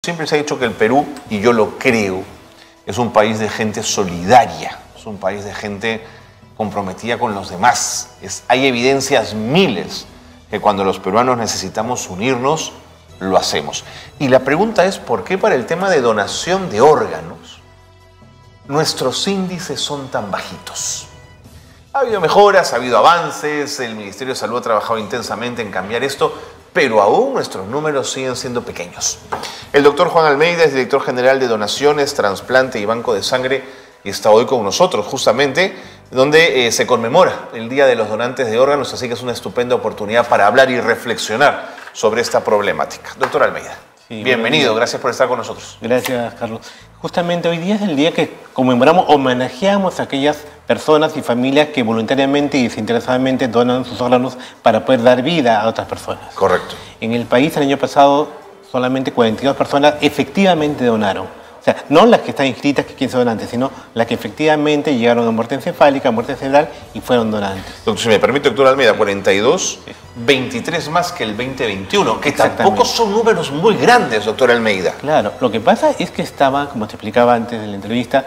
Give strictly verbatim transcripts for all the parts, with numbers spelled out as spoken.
Siempre se ha dicho que el Perú, y yo lo creo, es un país de gente solidaria, es un país de gente comprometida con los demás. Es, hay evidencias miles que cuando los peruanos necesitamos unirnos, lo hacemos. Y la pregunta es, ¿por qué para el tema de donación de órganos nuestros índices son tan bajitos? Ha habido mejoras, ha habido avances, el Ministerio de Salud ha trabajado intensamente en cambiar esto, pero aún nuestros números siguen siendo pequeños. El doctor Juan Almeida es director general de Donaciones, Trasplante y Banco de Sangre y está hoy con nosotros justamente donde eh, se conmemora el Día de los Donantes de Órganos, así que es una estupenda oportunidad para hablar y reflexionar sobre esta problemática. Doctor Almeida, sí, bienvenido, gracias por estar con nosotros. Gracias, Carlos. Justamente hoy día es el día que conmemoramos, homenajeamos a aquellas personas y familias que voluntariamente y desinteresadamente donan sus órganos para poder dar vida a otras personas. Correcto. En el país el año pasado solamente cuarenta y dos personas efectivamente donaron. O sea, no las que están inscritas que quieren ser donantes, sino las que efectivamente llegaron a muerte encefálica, muerte cerebral y fueron donantes. Doctor, si me permite, doctor Almeida, cuarenta y dos, veintitrés más que el veinte veintiuno, que tampoco son números muy grandes, doctor Almeida. Claro, lo que pasa es que estaba, como te explicaba antes de la entrevista,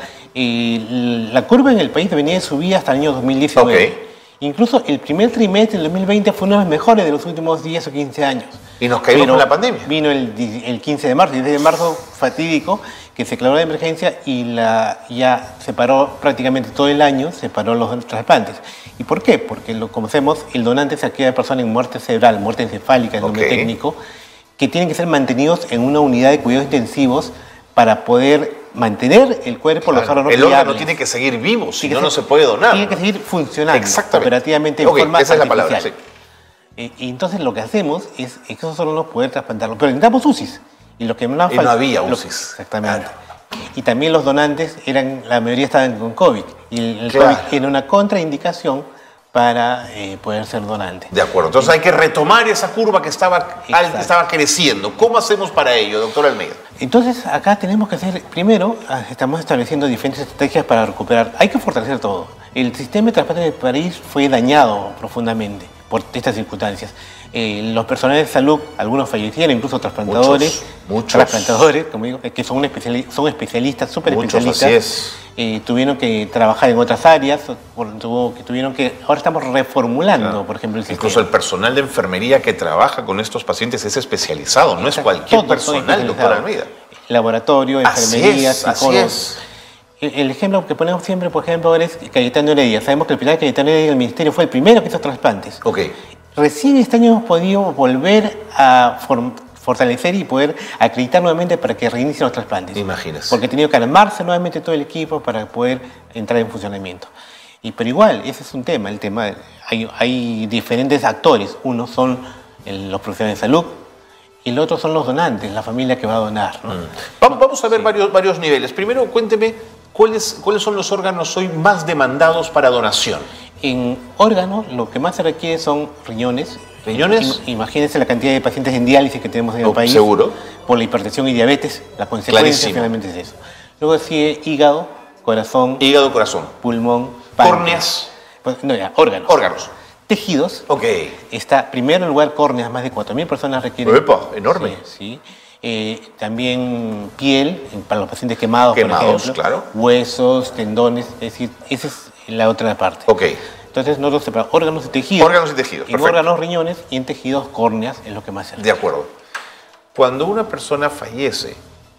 eh, la curva en el país venía de subir hasta el año dos mil diecinueve. Okay. Incluso el primer trimestre del dos mil veinte fue uno de los mejores de los últimos diez o quince años. Y nos caímos con la pandemia. Vino el, el quince de marzo, y desde marzo fatídico, que se declaró de emergencia y la, ya se paró prácticamente todo el año, se paró los trasplantes. ¿Y por qué? Porque, lo conocemos, el donante es aquella persona en muerte cerebral, muerte encefálica, el nombre okay. técnico, que tienen que ser mantenidos en una unidad de cuidados intensivos para poder mantener el cuerpo, claro, los órganos el órgano viables. Tiene que seguir vivo, si no, no se puede donar. Tiene que seguir funcionando. Exactamente. Operativamente en okay, forma esa es la artificial. palabra, sí. Y entonces lo que hacemos es, es que esos órganos poder trasplantarlos. Pero necesitamos U C Is. Y, lo que no, y no había U C Is. Exactamente. Claro. Y también los donantes, eran la mayoría estaban con COVID. Y el, el claro. COVID era una contraindicación para eh, poder ser donante. De acuerdo. Entonces hay que retomar esa curva que estaba, al, estaba creciendo. ¿Cómo hacemos para ello, doctor Almeida? Entonces acá tenemos que hacer, primero, estamos estableciendo diferentes estrategias para recuperar. Hay que fortalecer todo. El sistema de trasplante de París fue dañado profundamente por estas circunstancias. Eh, los personales de salud, algunos fallecieron, incluso trasplantadores, muchos, muchos. trasplantadores, como digo, que son, especiali son especialistas, súper especialistas. Así es. Eh, tuvieron que trabajar en otras áreas, tuvo, que tuvieron que, ahora estamos reformulando, claro. por ejemplo, el sistema. Incluso el personal de enfermería que trabaja con estos pacientes es especializado, no es cualquier Todos personal, doctor Almeida. Laboratorio, enfermería, así es, psicólogos. Así es. El, el ejemplo que ponemos siempre, por ejemplo, es Cayetano Heredia. Sabemos que el primer Cayetano Heredia del Ministerio fue el primero que hizo trasplantes. Ok. Recién este año hemos podido volver a fortalecer y poder acreditar nuevamente para que reinicien los trasplantes. Imagínese. Porque ha tenido que armarse nuevamente todo el equipo para poder entrar en funcionamiento. Y, pero igual, ese es un tema. El tema hay, hay diferentes actores. Uno son el, los profesionales de salud y el otro son los donantes, la familia que va a donar, ¿no? Mm. Vamos, vamos a ver sí. varios, varios niveles. Primero, cuénteme cuáles, cuáles son los órganos hoy más demandados para donación. En órganos, lo que más se requiere son riñones. ¿Riñones? Imagínense la cantidad de pacientes en diálisis que tenemos en el oh, país. Seguro. Por la hipertensión y diabetes, la consecuencia Clarísimo. finalmente es eso. Luego sigue hígado, corazón. Hígado, corazón. Pulmón, córneas. Pues, no, ya, órganos. Órganos. Tejidos. Ok. Está primero en lugar córneas, más de cuatro mil personas requieren. ¡Epa! Enorme. Sí. sí. Eh, también piel, para los pacientes quemados, quemados, por ejemplo. Claro. Huesos, tendones, es decir, esa es la otra parte. Ok. Entonces nosotros separamos órganos y tejidos. Órganos y tejidos, en perfecto. órganos, riñones y en tejidos, córneas, es lo que más se requiere. De acuerdo. Cuando una persona fallece,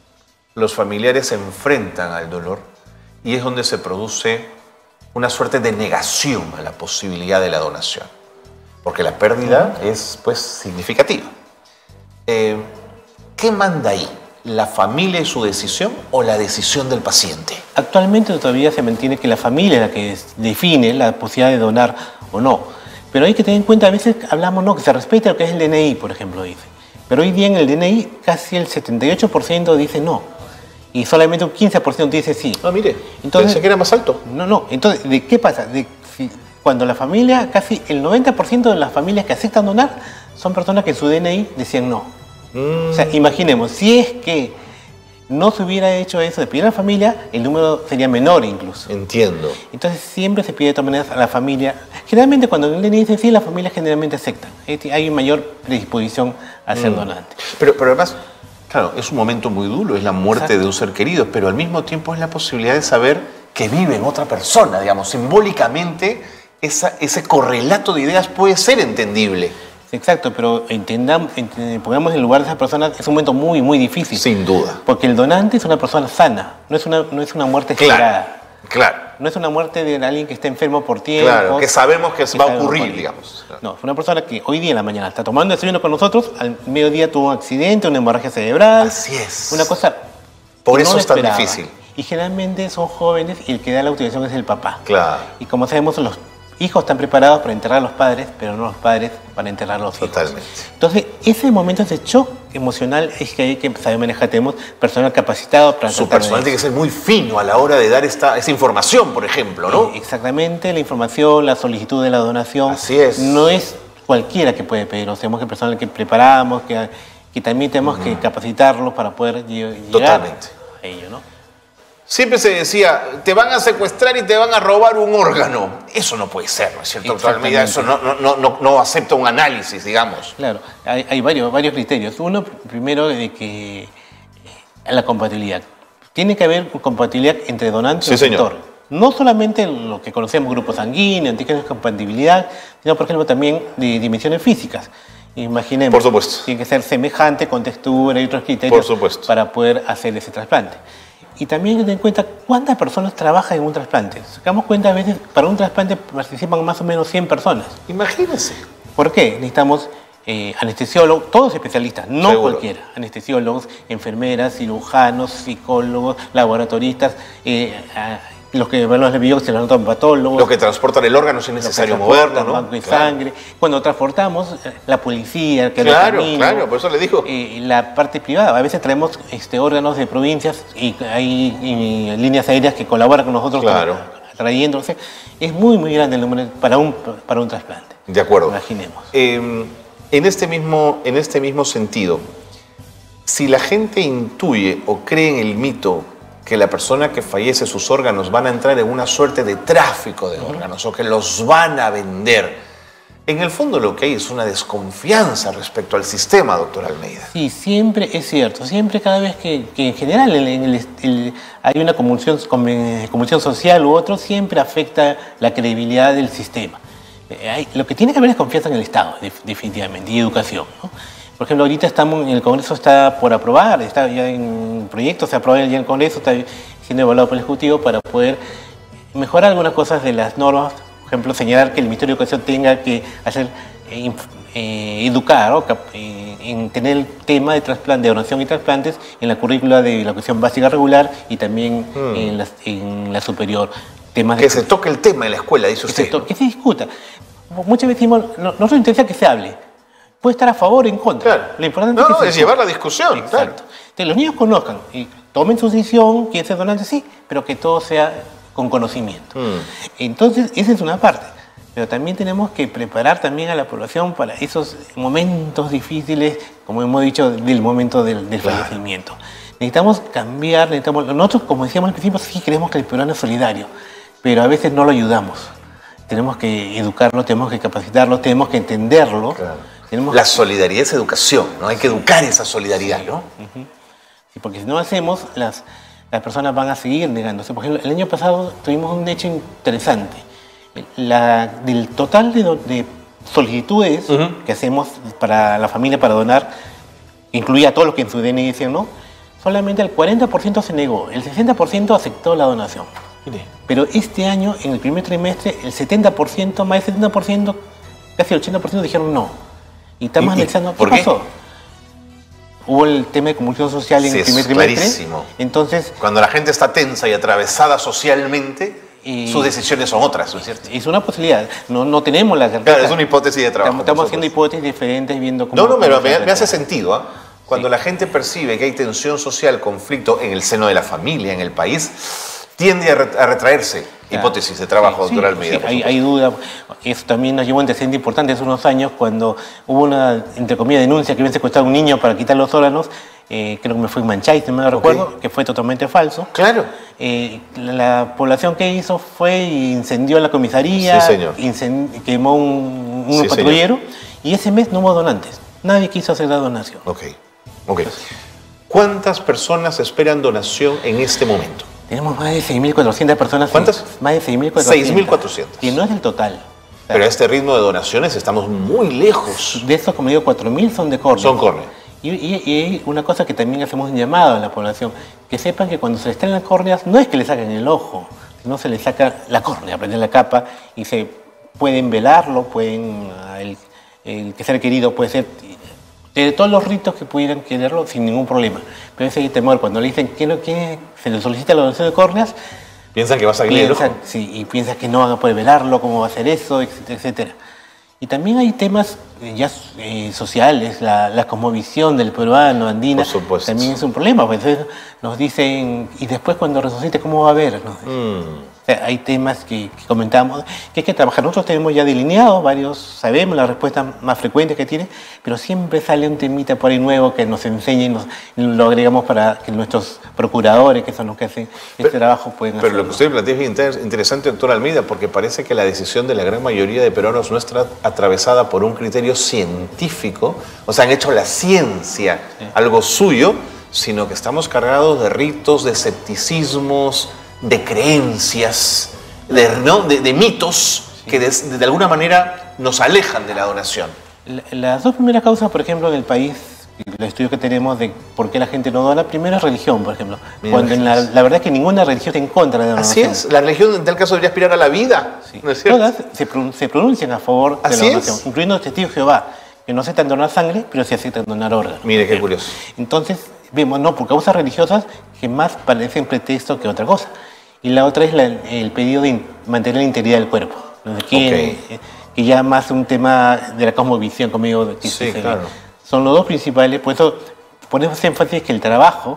los familiares se enfrentan al dolor y es donde se produce una suerte de negación a la posibilidad de la donación. Porque la pérdida uh-huh. es, pues, significativa. Eh, ¿Qué manda ahí? ¿La familia y su decisión o la decisión del paciente? Actualmente todavía se mantiene que la familia es la que define la posibilidad de donar o no. Pero hay que tener en cuenta, a veces hablamos, no, que se respete lo que es el D N I, por ejemplo, dice. Pero hoy día en el D N I casi el setenta y ocho por ciento dice no. Y solamente un quince por ciento dice sí. Ah, mire, entonces, pensé que era más alto. No, no. Entonces, ¿de qué pasa? De, si, cuando la familia, casi el noventa por ciento de las familias que aceptan donar son personas que en su D N I decían no. Mm. O sea, imaginemos, si es que no se hubiera hecho eso de pedir a la familia, el número sería menor incluso. Entiendo. Entonces siempre se pide de todas maneras a la familia. Generalmente cuando el D N I dice sí, las familias generalmente aceptan. Hay mayor predisposición a ser mm. donante. Pero, pero además, Claro, es un momento muy duro, es la muerte Exacto. de un ser querido, pero al mismo tiempo es la posibilidad de saber que vive en otra persona, digamos, simbólicamente esa, ese correlato de ideas puede ser entendible. Exacto, pero entendamos, pongamos en lugar de esa persona, es un momento muy, muy difícil. Sin duda. Porque el donante es una persona sana, no es una, no es una muerte esperada. Claro, claro. No es una muerte de alguien que está enfermo por tiempo. Claro, que sabemos que, que va a ocurrir, digamos. No, es una persona que hoy día en la mañana está tomando desayuno con nosotros, al mediodía tuvo un accidente, una hemorragia cerebral. Así es. Una cosa Por eso no es tan esperaba. difícil. Y generalmente son jóvenes y el que da la autorización es el papá. Claro. Y como sabemos, los hijos están preparados para enterrar a los padres, pero no los padres para enterrar a los hijos. Totalmente. Entonces, ese momento de shock emocional es que hay que saber manejar. Tenemos personal capacitado para Su personal tiene que ser muy fino a la hora de dar esta, esa información, por ejemplo, ¿no? Eh, exactamente, la información, la solicitud de la donación. Así es. No es cualquiera que puede pedirlo. Tenemos que personal que preparamos, que, que también tenemos uh-huh. que capacitarlos para poder llegar Totalmente. a ello, ¿no? Siempre se decía, te van a secuestrar y te van a robar un órgano. Eso no puede ser, ¿no es cierto? Doctor Almeida, eso no, no, no, no acepta un análisis, digamos. Claro, hay, hay varios, varios criterios. Uno, primero, de que la compatibilidad. Tiene que haber compatibilidad entre donante sí, y señor. donator. No solamente lo que conocemos, grupos sanguíneos, antígenos de compatibilidad, sino, por ejemplo, también de dimensiones físicas. Imaginemos, por supuesto. Tiene que ser semejante, con textura y otros criterios por supuesto. para poder hacer ese trasplante. Y también hay que tener en cuenta cuántas personas trabajan en un trasplante. Sacamos cuenta, a veces, para un trasplante participan más o menos cien personas. Imagínense. ¿Por qué? Necesitamos eh, anestesiólogos, todos especialistas, no Seguro. cualquiera. Anestesiólogos, enfermeras, cirujanos, psicólogos, laboratoristas, eh, a, los que evalúan la biopsia, los patólogos. Los que transportan el órgano si es necesario moverlo, ¿no? Banco de claro. sangre. Cuando transportamos, la policía, que Claro, camino, claro, por eso le digo. Eh, la parte privada. A veces traemos este, órganos de provincias y hay y líneas aéreas que colaboran con nosotros claro. con, trayéndose. Es muy, muy grande el número para un, para un trasplante. De acuerdo. Imaginemos. Eh, en, este mismo, en este mismo sentido, si la gente intuye o cree en el mito que la persona que fallece, sus órganos van a entrar en una suerte de tráfico de órganos o que los van a vender, en el fondo lo que hay es una desconfianza respecto al sistema, doctor Almeida. Sí, siempre es cierto. Siempre, cada vez que, que en general en el, el, hay una convulsión, convulsión social u otro, siempre afecta la credibilidad del sistema. Eh, hay, lo que tiene que haber es confianza en el Estado, definitivamente, y educación, ¿no? Por ejemplo, ahorita estamos, en el Congreso está por aprobar, está ya en proyecto, se aprobó ya en el Congreso, está siendo evaluado por el Ejecutivo para poder mejorar algunas cosas de las normas. Por ejemplo, señalar que el Ministerio de Educación tenga que hacer, eh, eh, educar, ¿no? eh, en tener el tema de trasplante, de donación y trasplantes en la currícula de la educación básica regular y también mm. en, la, en la superior. Temas que de, se toque el tema en la escuela, dice que usted. Se toque, que se discuta. Muchas veces decimos, no, nosotros nos interesa que se hable. Puede estar a favor o en contra. Claro. Lo importante no, es, que no, se es llevar la discusión. Exacto. Claro. Que los niños conozcan y tomen su decisión, quieren ser donantes, sí, pero que todo sea con conocimiento. Mm. Entonces, esa es una parte. Pero también tenemos que preparar también a la población para esos momentos difíciles, como hemos dicho, del momento del, del claro. fallecimiento. Necesitamos cambiar, necesitamos, nosotros, como decíamos al principio, sí creemos que el peruano es solidario, pero a veces no lo ayudamos. Tenemos que educarlo, tenemos que capacitarlo, tenemos que entenderlo. Claro. Tenemos la solidaridad es educación, ¿no? Hay que educar esa solidaridad, sí. ¿no? Uh-huh. Sí, porque si no hacemos, las, las personas van a seguir negándose. Por ejemplo, el año pasado tuvimos un hecho interesante. La, del total de, de solicitudes uh-huh. que hacemos para la familia para donar, incluía a todos los que en su D N I decían no, solamente el cuarenta por ciento se negó, el sesenta por ciento aceptó la donación. Mire. Pero este año, en el primer trimestre, el setenta por ciento, más del setenta por ciento, casi el ochenta por ciento dijeron no. Y estamos analizando, ¿qué pasó? Hubo el tema de convulsión social en sí, el primer es trimestre. Clarísimo. Entonces, cuando la gente está tensa y atravesada socialmente, y sus decisiones son otras, ¿no es cierto? Es una posibilidad. No, no tenemos la certeza. Claro, es una hipótesis de trabajo. Estamos, estamos haciendo hipótesis diferentes, viendo cómo... No, no, pero me, me hace sentido, ¿eh? Cuando sí. la gente percibe que hay tensión social, conflicto en el seno de la familia, en el país, tiende a, re, a retraerse. Claro. Hipótesis de trabajo, sí, doctor Almeida. Sí, hay, hay duda. Eso también nos llevó a un antecedente importante hace unos años cuando hubo una, entre comillas, denuncia que habían secuestrado a un niño para quitar los órganos. Eh, creo que me fue en Manchay, no me okay. recuerdo, que fue totalmente falso. Claro. Eh, la, la población que hizo fue incendió la comisaría, sí, señor. Incend, quemó un, un sí, patrullero señor. Y ese mes no hubo donantes. Nadie quiso hacer la donación. Ok, ok. ¿Cuántas personas esperan donación en este momento? Tenemos más de seis mil cuatrocientas personas. ¿Cuántas? Más de seis mil cuatrocientas. seis mil cuatrocientas. Y no es el total. Pero a este ritmo de donaciones estamos muy lejos. De esos, como digo, cuatro mil son de córnea. Son córnea. Y, y, y una cosa que también hacemos un llamado a la población, que sepan que cuando se les traen las córneas, no es que le saquen el ojo, sino se les saca la córnea, prenden la capa y se pueden velarlo, pueden, el, el que ser querido puede ser de todos los ritos que pudieran quererlo sin ningún problema. Pero ese temor, cuando le dicen que, no, que se le solicita la donación de córneas, piensan que va a salir el ojo. Sí, y piensan que no van a poder velarlo, cómo va a hacer eso, etcétera, etcétera. Y también hay temas ya eh, sociales, la, la cosmovisión del peruano, andina, también es un problema. Pues nos dicen, y después cuando resucite, ¿cómo va a ver? ¿No? Mm. O sea, hay temas que, que comentamos, que hay que trabajar. Nosotros tenemos ya delineados, varios sabemos las respuestas más frecuentes que tiene, pero siempre sale un temita por ahí nuevo que nos enseña y, nos, y lo agregamos para que nuestros procuradores, que son los que hacen este pero, trabajo, puedan hacerlo. Pero lo que usted plantea es interesante, doctor Almeida, porque parece que la decisión de la gran mayoría de peruanos no está atravesada por un criterio científico, o sea, han hecho la ciencia sí. algo suyo, sino que estamos cargados de ritos, de escepticismos, de creencias, de, ¿no? de, de mitos sí. que de, de alguna manera nos alejan de la donación. La, las dos primeras causas, por ejemplo, en el país, los estudios que tenemos de por qué la gente no dona, primero es religión, por ejemplo. Mira, Cuando en la, la verdad es que ninguna religión está en contra de la donación. Así es, la religión en tal caso debería aspirar a la vida. Sí. ¿No es cierto? Todas se, se pronuncian a favor de Así la donación, es. incluyendo los testigos de Jehová, que no aceptan donar sangre, pero sí aceptan donar órganos. Mire qué curioso. Entonces, vemos, no, por causas religiosas que más parecen pretexto que otra cosa. Y la otra es la, el pedido de mantener la integridad del cuerpo. ¿No? Que, okay. que ya más un tema de la cosmovisión, como digo. Que sí, claro. Son los dos principales, por eso ponemos énfasis que el trabajo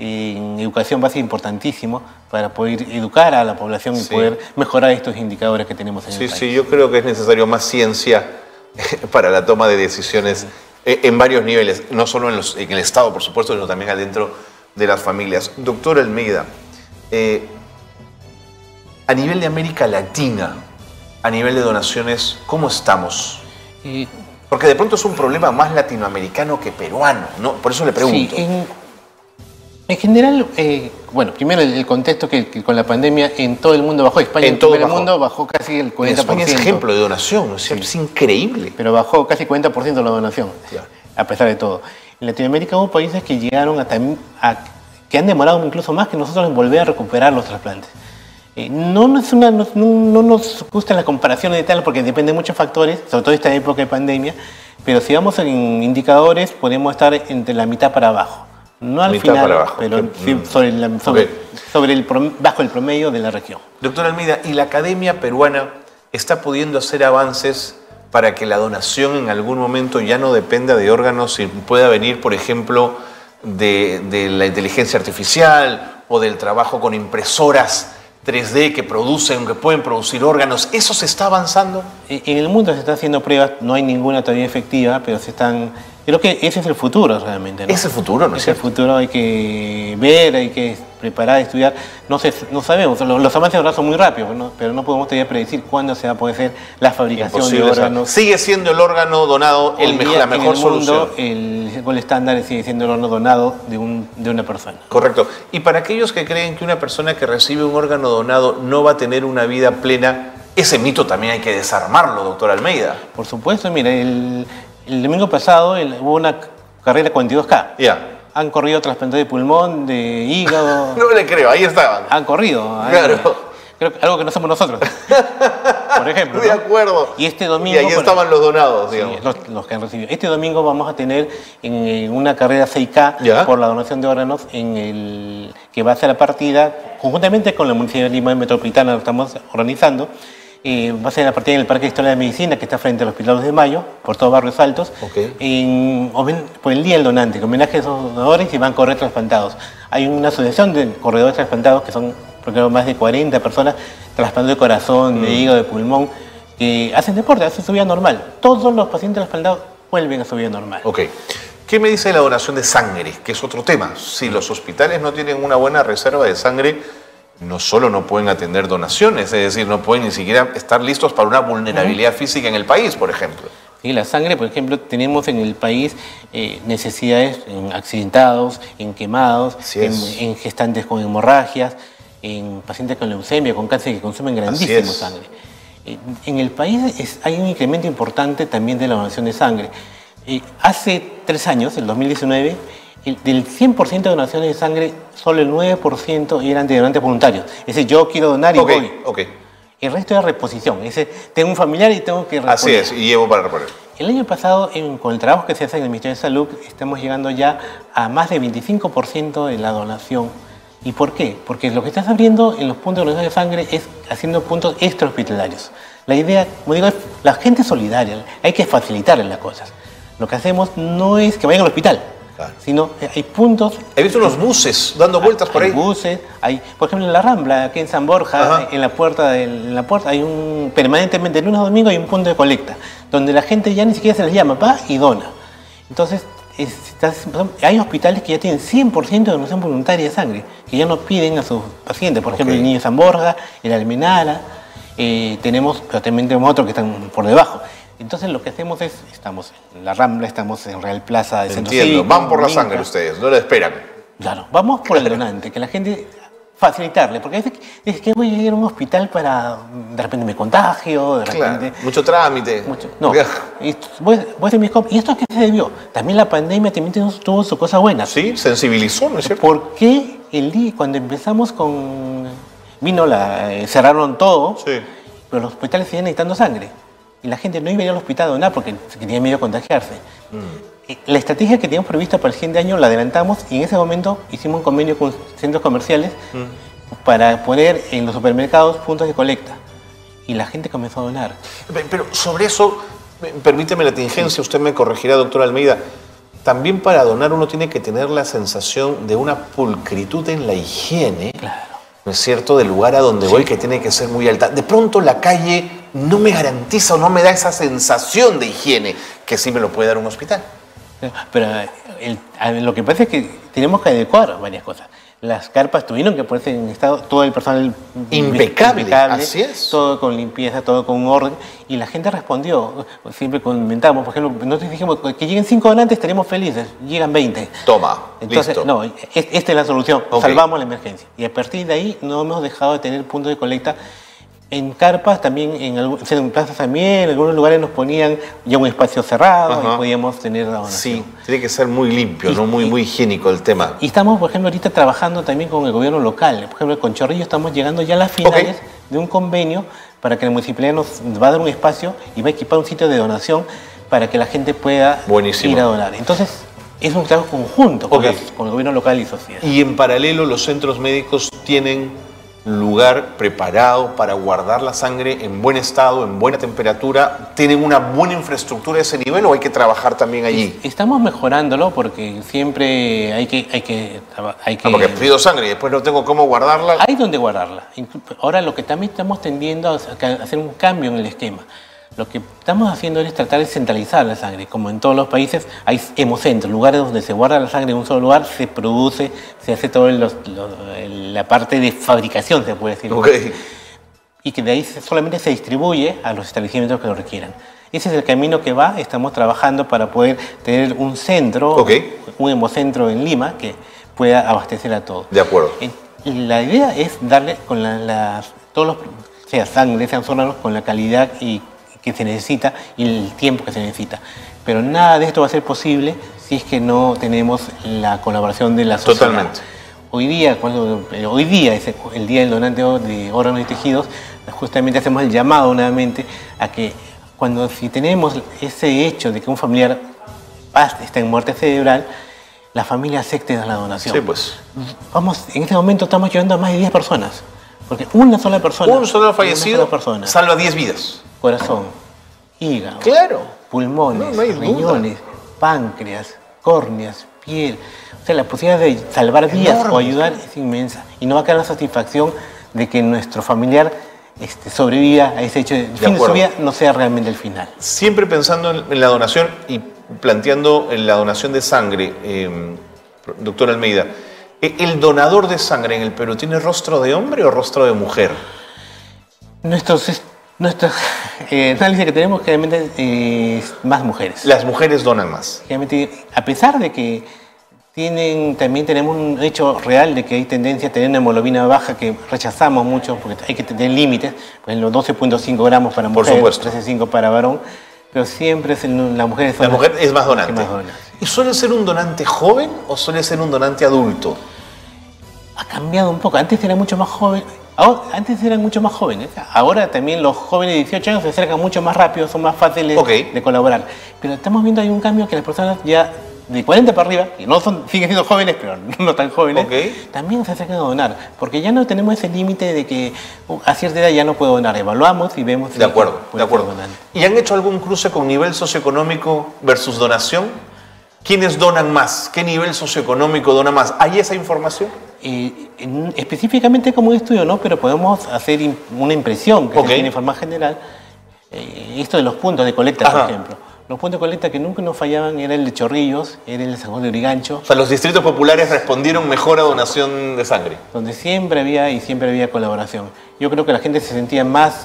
en educación va a ser importantísimo para poder educar a la población y sí. poder mejorar estos indicadores que tenemos en sí, el país. Sí, yo creo que es necesario más ciencia para la toma de decisiones sí. en varios niveles, no solo en, los, en el Estado, por supuesto, sino también adentro de las familias. Doctor Almeida, eh, a nivel de América Latina, a nivel de donaciones, ¿cómo estamos? Eh, Porque de pronto es un problema más latinoamericano que peruano, ¿no? Por eso le pregunto. Sí, en, en general, eh, bueno, primero el, el contexto que, que con la pandemia en todo el mundo bajó. España en, en todo el mundo bajó casi el cuarenta por ciento. España es ejemplo de donación, ¿no es cierto? Sí. Es increíble. Pero bajó casi el cuarenta por ciento la donación, claro. a pesar de todo. En Latinoamérica hubo países que llegaron a, a que han demorado incluso más que nosotros en volver a recuperar los trasplantes. Eh, no, no, es una, no, no nos gustan las comparaciones de tal porque depende de muchos factores, sobre todo esta época de pandemia, pero si vamos en indicadores podemos estar entre la mitad para abajo. No al mitad final, para abajo. pero sí, sobre, la, sobre, okay. sobre el prom, bajo el promedio de la región. Doctor Almeida, ¿y la academia peruana está pudiendo hacer avances para que la donación en algún momento ya no dependa de órganos y pueda venir, por ejemplo, de, de la inteligencia artificial o del trabajo con impresoras tres D que producen, que pueden producir órganos? ¿Eso se está avanzando? En el mundo se están haciendo pruebas, no hay ninguna todavía efectiva, pero se están... Creo que ese es el futuro realmente, ¿no? Es el futuro, ¿no es cierto? Es el futuro, hay que ver, hay que preparar, estudiar. No, sé, no sabemos, los, los avances ahora son muy rápidos, ¿no? Pero no podemos todavía predecir cuándo se va a poder hacer la fabricación Imposible, de órganos. Sigue siendo el órgano donado el mejor, la mejor en el solución. Mundo, el, el estándar sigue siendo el órgano donado de, un, de una persona. Correcto. Y para aquellos que creen que una persona que recibe un órgano donado no va a tener una vida plena, ese mito también hay que desarmarlo, doctor Almeida. Por supuesto, mira, el, el domingo pasado el, hubo una carrera cuarenta y dos K. Ya. Yeah. Han corrido trasplantes de pulmón, de hígado. No le creo, ahí estaban. Han corrido. Claro. Creo que algo que no somos nosotros. Por ejemplo. De ¿no? acuerdo. Y este domingo. Y ahí estaban los donados, digamos. Sí, los, los que han recibido. Este domingo vamos a tener en una carrera seis K ¿Ya? por la donación de órganos en el que va a ser la partida, conjuntamente con la Municipalidad de Lima Metropolitana, lo estamos organizando. Eh, va a ser la partida en el Parque de Historia de la Medicina, que está frente al Hospital dos de Mayo, por todos Barrios Altos, okay. en, por el Día del Donante, en homenaje a esos donadores y van a correr trasplantados. Hay una asociación de corredores trasplantados que son creo, más de cuarenta personas trasplantando de corazón, mm. de hígado, de pulmón, que hacen deporte, hacen su vida normal. Todos los pacientes trasplantados vuelven a su vida normal. Ok. ¿Qué me dice de la donación de sangre? Que es otro tema. Si los hospitales no tienen una buena reserva de sangre, no solo no pueden atender donaciones, es decir, no pueden ni siquiera estar listos para una vulnerabilidad uh-huh. física en el país, por ejemplo. Sí, la sangre, por ejemplo, tenemos en el país eh, necesidades en accidentados, en quemados, en, en gestantes con hemorragias, en pacientes con leucemia, con cáncer que consumen grandísima sangre. Eh, en el país es, hay un incremento importante también de la donación de sangre. Eh, hace tres años, el dos mil diecinueve, el, del cien por ciento de donaciones de sangre, solo el nueve por ciento eran de donantes voluntarios. Es decir, yo quiero donar y okay, voy. Okay. El resto era reposición. Es decir, tengo un familiar y tengo que reponer. Así es, y llevo para reponer. El año pasado, en, con el trabajo que se hace en el Ministerio de Salud, estamos llegando ya a más de veinticinco por ciento de la donación. ¿Y por qué? Porque lo que estás abriendo en los puntos de donación de sangre es haciendo puntos extrahospitalarios. La idea, como digo, es la gente solidaria, hay que facilitarle las cosas. Lo que hacemos no es que vayan al hospital, claro, sino hay puntos... He visto unos buses dando vueltas hay, por ahí. Hay buses, hay, por ejemplo, en la Rambla, aquí en San Borja, en la, puerta de, en la puerta hay un, permanentemente, lunes a domingo hay un punto de colecta, donde la gente ya ni siquiera se les llama, va y dona. Entonces, es, estás, hay hospitales que ya tienen cien por ciento de donación voluntaria de sangre, que ya no piden a sus pacientes, por okay. ejemplo, el Niño de San Borja, el Almenara, eh, tenemos, pero también tenemos otros que están por debajo. Entonces lo que hacemos es, estamos en la Rambla, estamos en Real Plaza de Centro Entiendo, Cívico, van por la Minca. Sangre ustedes, no la esperan. Claro, vamos por el donante, que la gente, facilitarle, porque a veces es que voy a ir a un hospital para, de repente me contagio, de repente... Claro, mucho trámite. Mucho, no, y voy, voy a hacer mis compras. ¿Y esto a qué se debió? También la pandemia también tuvo su cosa buena. Sí, sensibilizó, ¿no es cierto? ¿Por qué el día, cuando empezamos con... Vino la... Eh, cerraron todo, sí, pero los hospitales siguen necesitando sangre. Y la gente no iba a ir al hospital a donar porque tenía miedo a contagiarse. Mm. La estrategia que teníamos prevista para el siguiente año la adelantamos y en ese momento hicimos un convenio con centros comerciales mm. para poner en los supermercados puntos de colecta. Y la gente comenzó a donar. Pero sobre eso, permíteme la tingencia, sí, usted me corregirá, doctor Almeida. También para donar uno tiene que tener la sensación de una pulcritud en la higiene. Claro. ¿No es cierto? Del lugar a donde sí. voy, que tiene que ser muy alta. De pronto la calle no me garantiza o no me da esa sensación de higiene que sí me lo puede dar un hospital. Pero el, lo que pasa es que tenemos que adecuar varias cosas. Las carpas tuvieron que ponerse en estado, todo el personal impecable, impecable, así es. Todo con limpieza, todo con orden, y la gente respondió. Siempre comentamos, por ejemplo, nosotros dijimos que lleguen cinco donantes, estaremos felices, llegan veinte. Toma, Entonces, listo. no, esta es la solución, okay. Salvamos la emergencia. Y a partir de ahí no hemos dejado de tener puntos de colecta. En carpas, también en, en plazas también, en algunos lugares nos ponían ya un espacio cerrado. Ajá. Y podíamos tener la donación. Sí, tiene que ser muy limpio, y, ¿no? muy, muy higiénico el tema. Y estamos, por ejemplo, ahorita trabajando también con el gobierno local. Por ejemplo, con Chorrillos estamos llegando ya a las finales, okay, de un convenio para que la municipalidad nos va a dar un espacio y va a equipar un sitio de donación para que la gente pueda Buenísimo. ir a donar. Entonces, es un trabajo conjunto con, okay. los, con el gobierno local y sociedad. Y en paralelo, los centros médicos tienen lugar preparado para guardar la sangre en buen estado, en buena temperatura. ¿Tienen una buena infraestructura de ese nivel o hay que trabajar también allí? Estamos mejorándolo porque siempre hay que... Hay que, hay que... Ah, porque pido sangre y después no tengo cómo guardarla. Hay donde guardarla. Ahora lo que también estamos tendiendo a hacer un cambio en el esquema. Lo que estamos haciendo es tratar de centralizar la sangre. Como en todos los países hay hemocentros, lugares donde se guarda la sangre en un solo lugar, se produce, se hace toda la parte de fabricación, se puede decir. Okay. Y que de ahí solamente se distribuye a los establecimientos que lo requieran. Ese es el camino que va, estamos trabajando para poder tener un centro, okay, un hemocentro en Lima que pueda abastecer a todos. De acuerdo. La idea es darle con la, la, todos los, sea sangre, sean órganos, con la calidad y que se necesita y el tiempo que se necesita. Pero nada de esto va a ser posible si es que no tenemos la colaboración de la sociedad. Totalmente. Hoy día, cuando, hoy día es el Día del Donante de Órganos y Tejidos, justamente hacemos el llamado nuevamente a que cuando si tenemos ese hecho de que un familiar está en muerte cerebral, la familia acepte la donación. Sí, pues. Vamos, en este momento estamos llevando a más de diez personas. Porque una sola persona... Un solo fallecido sola persona, salva diez vidas. Corazón, hígado, claro, pulmones, no, no hay riñones, duda. Páncreas, córneas, piel. O sea, la posibilidad de salvar vidas Enorme. o ayudar es inmensa. Y no va a quedar la satisfacción de que nuestro familiar este, sobreviva a ese hecho. El de fin acuerdo. de su vida no sea realmente el final. Siempre pensando en, en la donación y planteando en la donación de sangre, eh, doctor Almeida, ¿el donador de sangre en el Perú tiene rostro de hombre o rostro de mujer? Nuestros Nuestro eh, análisis que tenemos generalmente eh, es más mujeres. Las mujeres donan más. Generalmente, a pesar de que tienen, también tenemos un hecho real de que hay tendencia a tener una hemoglobina baja que rechazamos mucho, porque hay que tener límites, pues en los doce punto cinco gramos para mujer, trece punto cinco para varón, pero siempre es el, la mujer es, la mujer es más donante. más donante. ¿Y suele ser un donante joven o suele ser un donante adulto? Ha cambiado un poco. Antes era mucho más joven. Ahora, antes eran mucho más jóvenes. Ahora también los jóvenes de dieciocho años se acercan mucho más rápido, son más fáciles okay. de colaborar. Pero estamos viendo hay un cambio que las personas ya de cuarenta para arriba, que no son, siguen siendo jóvenes, pero no tan jóvenes, okay. también se acercan a donar. Porque ya no tenemos ese límite de que uh, a cierta edad ya no puedo donar. Evaluamos y vemos... De acuerdo, de acuerdo. ¿Y han hecho algún cruce con nivel socioeconómico versus donación? ¿Quiénes donan más? ¿Qué nivel socioeconómico dona más? ¿Hay esa información? Eh, en, específicamente como un estudio no, pero podemos hacer una impresión que okay. se tiene en forma general. Eh, esto de los puntos de colecta, Ajá. por ejemplo. Los puntos de colecta que nunca nos fallaban era el de Chorrillos, era el de San Juan de Urigancho. O sea, los distritos populares respondieron mejor a donación de sangre. Donde siempre había y siempre había colaboración. Yo creo que la gente se sentía más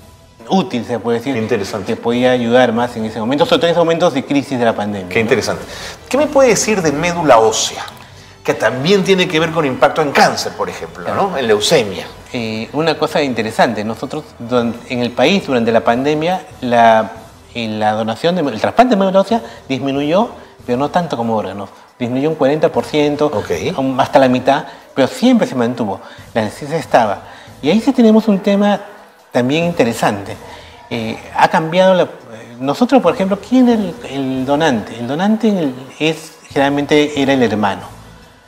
útil, se puede decir. Qué interesante. Que podía ayudar más en ese momento, sobre todo en esos momentos de crisis de la pandemia. Qué interesante. ¿No? ¿Qué me puede decir de médula ósea? Que también tiene que ver con impacto en cáncer, por ejemplo, claro. ¿no? En leucemia. Eh, una cosa interesante, nosotros en el país durante la pandemia, la, la donación, de, el trasplante de médula ósea disminuyó, pero no tanto como órganos. Disminuyó un cuarenta por ciento, okay. hasta la mitad, pero siempre se mantuvo. La necesidad estaba. Y ahí sí tenemos un tema también interesante. Eh, ha cambiado la... Nosotros, por ejemplo, ¿quién es el, el donante? El donante es, generalmente era el hermano.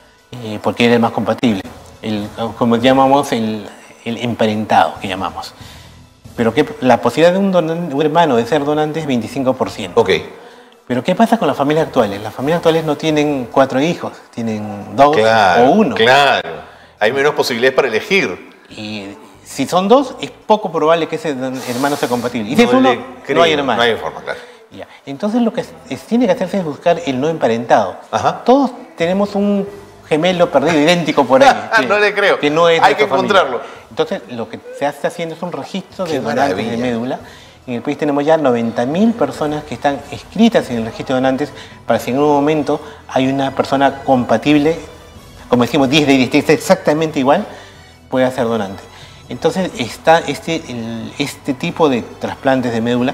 Eh, porque era el más compatible, el, como llamamos el, el emparentado, que llamamos. Pero que la posibilidad de un, donante, un hermano de ser donante es veinticinco por ciento. Okay. Pero ¿qué pasa con las familias actuales? Las familias actuales no tienen cuatro hijos, tienen dos claro, o uno. Claro, hay menos posibilidades para elegir. Y si son dos, es poco probable que ese hermano sea compatible. Y si no es uno, creo, no hay hermano. No hay forma, claro. Ya. Entonces lo que es, tiene que hacerse es buscar el no emparentado. Ajá. Todos tenemos un gemelo perdido, idéntico por ahí. Que, no le creo. Que no es Hay que encontrarlo. Familia. Entonces, lo que se está haciendo es un registro de donantes de médula. En el país tenemos ya noventa mil personas que están inscritas en el registro de donantes para si en un momento hay una persona compatible, como decimos, diez de diez, está exactamente igual, puede ser donante. Entonces, está este, el, este tipo de trasplantes de médula.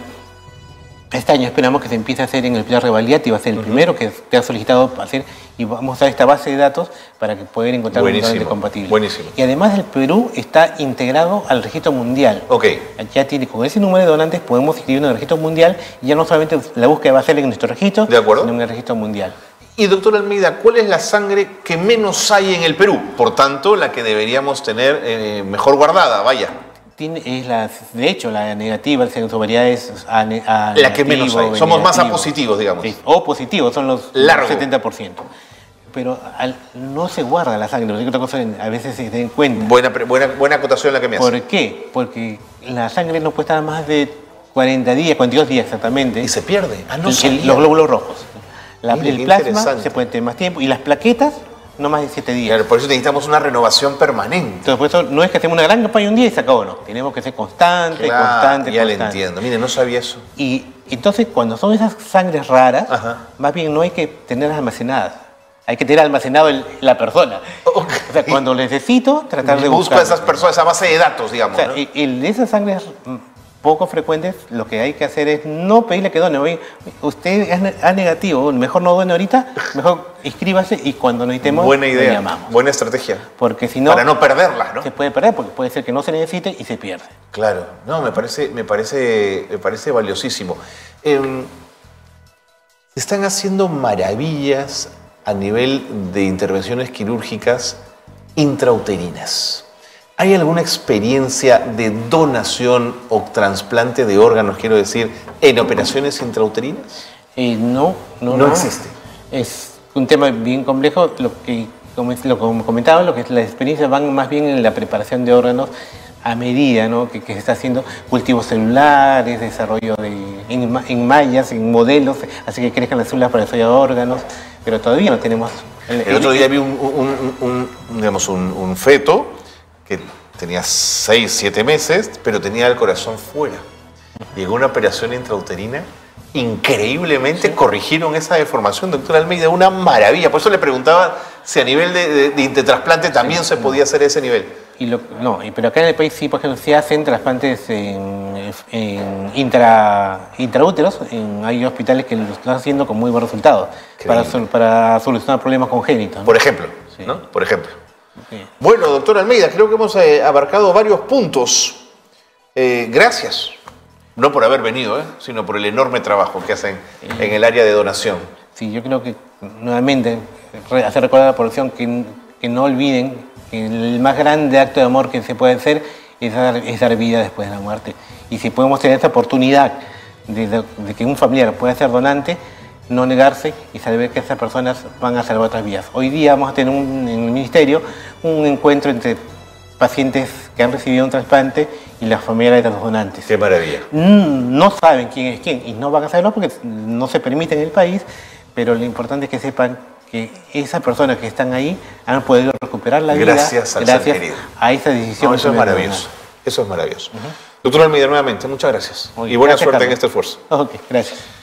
Este año esperamos que se empiece a hacer en el Hospital Revalidati, va a ser el uh-huh. primero que te ha solicitado hacer y vamos a dar esta base de datos para que poder encontrar buenísimo, un donante compatible. Buenísimo. Y además el Perú está integrado al registro mundial. Okay. Ya tiene, con ese número de donantes podemos inscribirnos en el registro mundial y ya no solamente la búsqueda va a ser en nuestro registro, ¿de acuerdo? Sino en el registro mundial. Y doctor Almeida, ¿cuál es la sangre que menos hay en el Perú? Por tanto, la que deberíamos tener eh, mejor guardada, vaya. Tiene, es la, de hecho, la negativa, el su variedad es a, a la que menos hay. Somos negativo. Más a positivos, digamos. Sí, o positivos, son los Largo. setenta por ciento. Pero al, no se guarda la sangre, otra cosa a veces se den cuenta. Buena, buena, buena acotación la que me hace. ¿Por qué? Porque la sangre no puede estar más de cuarenta días, cuarenta y dos días exactamente. Y se pierde. Ah, no el, los glóbulos rojos. La, Mire, el plasma se puede tener más tiempo y las plaquetas no más de siete días. Claro, por eso necesitamos una renovación permanente. Entonces, por eso no es que hacemos una gran campaña un día y se acabó, no. Tenemos que ser constante, claro, constante, ya constante. le entiendo. Mire, no sabía eso. Y entonces, cuando son esas sangres raras, Ajá. más bien no hay que tenerlas almacenadas. Hay que tener almacenado el, la persona. Okay. O sea, cuando necesito, tratar de buscar. Busco a esas personas, esa base de datos, digamos. O sea, ¿no? el, el de esas sangres poco frecuentes, lo que hay que hacer es no pedirle que done. Oye, usted es A negativo, mejor no done ahorita, mejor inscríbase y cuando necesitemos, buena idea, le llamamos. Buena estrategia. Porque si no, para no perderlas, ¿no? Se puede perder porque puede ser que no se necesite y se pierde. Claro, no, me parece, me parece, me parece valiosísimo. Eh, se están haciendo maravillas a nivel de intervenciones quirúrgicas intrauterinas. ¿Hay alguna experiencia de donación o trasplante de órganos, quiero decir, en operaciones intrauterinas? Eh, no, no, no, no existe. Es un tema bien complejo. Lo que, como, lo como comentaba, lo que las experiencias van más bien en la preparación de órganos a medida, ¿no? que, que se está haciendo cultivos celulares, desarrollo de, en, en mallas, en modelos, así que crezcan las células para el desarrollo de órganos, pero todavía no tenemos... El, el otro día vi un, un, un, un, digamos, un, un feto que tenía seis, siete meses, pero tenía el corazón fuera. Llegó una operación intrauterina, increíblemente sí. corrigieron esa deformación, doctor Almeida, una maravilla. Por eso le preguntaba si a nivel de, de, de intertrasplante también sí. se podía hacer ese nivel. Y lo, no, pero acá en el país sí, por ejemplo, se hacen trasplantes en, en intra, intraúteros, en, hay hospitales que lo están haciendo con muy buen resultado para, para solucionar problemas congénitos, ¿no? Por ejemplo, sí. ¿no? Por ejemplo. Sí. Bueno, doctor Almeida, creo que hemos eh, abarcado varios puntos. Eh, gracias. No por haber venido, ¿eh? sino por el enorme trabajo que hacen eh, en el área de donación. Sí, yo creo que, nuevamente, hacer recordar a la población que, que no olviden que el más grande acto de amor que se puede hacer es dar, es dar vida después de la muerte. Y si podemos tener esa oportunidad de, de, de que un familiar pueda ser donante, no negarse y saber que esas personas van a salvar otras vidas. Hoy día vamos a tener un, en el Ministerio un encuentro entre pacientes que han recibido un trasplante y las familiares de los donantes. ¡Qué maravilla! No saben quién es quién y no van a saberlo porque no se permite en el país, pero lo importante es que sepan que esas personas que están ahí han podido recuperar la vida gracias, al gracias ser a esa decisión. No, eso es maravilloso. Eso es maravilloso. Uh-huh. Doctor Almeida, nuevamente, muchas gracias. Oye, y buena gracias, suerte Carlos. En este esfuerzo. Ok, gracias.